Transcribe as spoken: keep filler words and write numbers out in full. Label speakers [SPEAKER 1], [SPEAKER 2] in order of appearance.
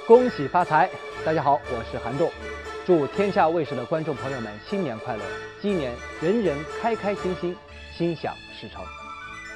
[SPEAKER 1] 恭喜发财！大家好，我是韩栋，祝天下卫视的观众朋友们新年快乐，鸡年人人开开心心，心想事成。